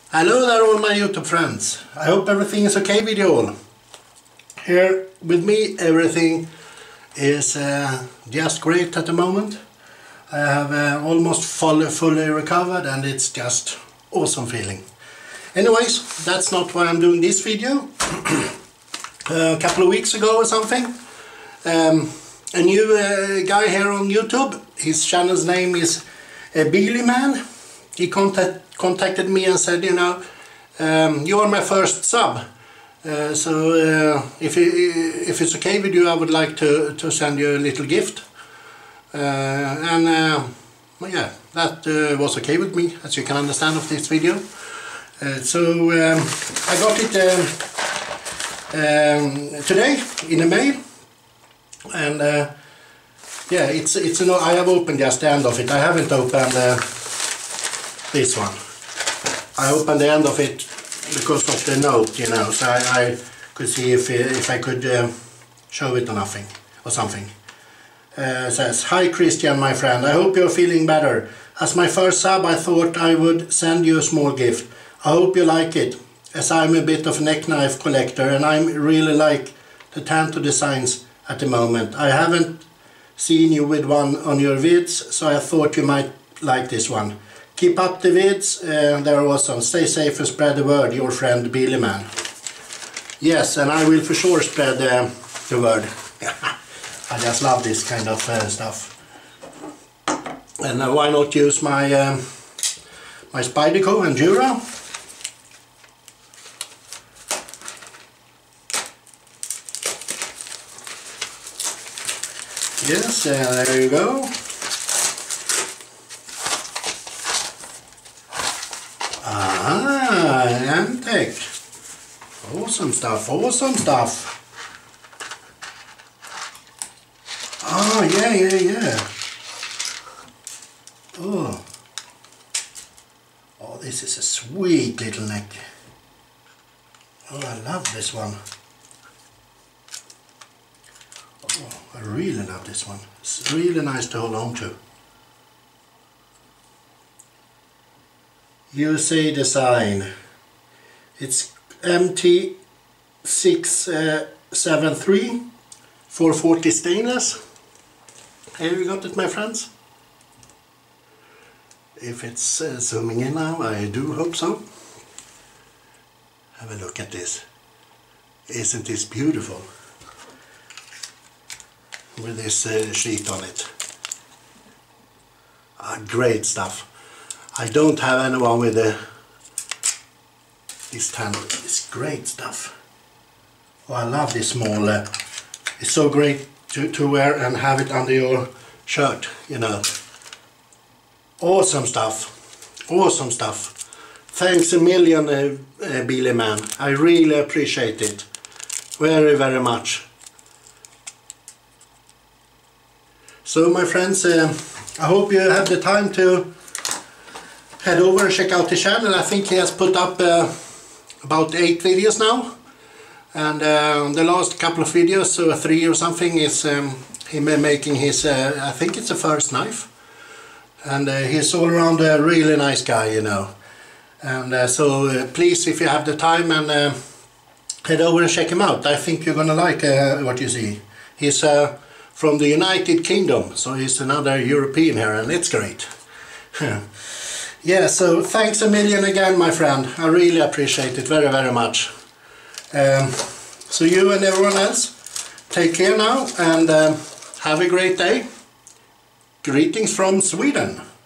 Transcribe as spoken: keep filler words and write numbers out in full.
Hello there all my YouTube friends. I hope everything is okay with you all. Here with me everything is uh, just great at the moment. I have uh, almost fully, fully recovered and it's just awesome feeling. Anyways, that's not why I'm doing this video. A couple of weeks ago or something, um, a new uh, guy here on YouTube, his channel's name is uh, Billy Man. He contact, contacted me and said, you know, um, you are my first sub, uh, so uh, if, it, if it's okay with you, I would like to, to send you a little gift. Uh, and uh, well, yeah, that uh, was okay with me, as you can understand of this video. Uh, so um, I got it um, um, today in a mail, and uh, yeah, it's it's no. I have opened just the end of it. I haven't opened uh, this one. I opened the end of it because of the note, you know, so I, I could see if if I could um, show it or nothing or something. Uh, it says, "Hi Christian, my friend. I hope you're feeling better. As my first sub, I thought I would send you a small gift. I hope you like it, as I'm a bit of a neck knife collector and I really like the Tanto designs at the moment. I haven't seen you with one on your vids, so I thought you might like this one. Keep up the vids, uh, they're awesome. Stay safe and spread the word, your friend Billy Man." Yes, and I will for sure spread uh, the word. I just love this kind of uh, stuff. And uh, why not use my, um, my Spyderco Enduro? Yes, uh, there you go. Ah, Antec. Awesome stuff, awesome stuff. Oh, yeah, yeah, yeah. Oh. Oh, this is a sweet little neck. Oh, I love this one. Oh, I really love this one. It's really nice to hold on to. U S A design. It's M T six seventy-three four forty stainless. Here you got it, my friends. If it's uh, zooming in now, I do hope so. Have a look at this. Isn't this beautiful? With this uh, sheet on it. Ah, great stuff. I don't have anyone with the, this Tanto. It's great stuff. Oh, I love this small. Uh, it's so great to, to wear and have it under your shirt, you know. Awesome stuff. Awesome stuff. Thanks a million, uh, uh, Billy Man. I really appreciate it. Very, very much. So my friends, uh, I hope you have the time to head over and check out the channel. I think he has put up uh, about eight videos now, and uh, the last couple of videos, so three or something, is um, him making his, uh, I think it's a first knife, and uh, he's all around a really nice guy, you know. And uh, so uh, please, if you have the time, and uh, head over and check him out. I think you're gonna like uh, what you see. He's uh, from the United Kingdom, so he's another European here, and it's great. Yeah, so thanks a million again, my friend. I really appreciate it very, very much. Um, so you and everyone else, take care now, and um, have a great day. Greetings from Sweden.